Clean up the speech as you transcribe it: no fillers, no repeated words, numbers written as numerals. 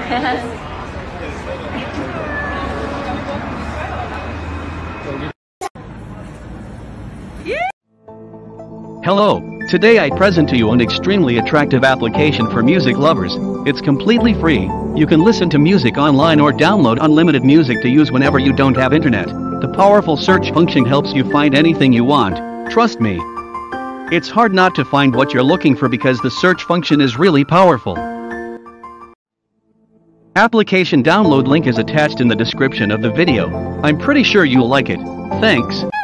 Hello, today I present to you an extremely attractive application for music lovers. It's completely free. You can listen to music online or download unlimited music to use whenever you don't have internet. The powerful search function helps you find anything you want. Trust me. It's hard not to find what you're looking for because the search function is really powerful. Application download link is attached in the description of the video. I'm pretty sure you'll like it. Thanks.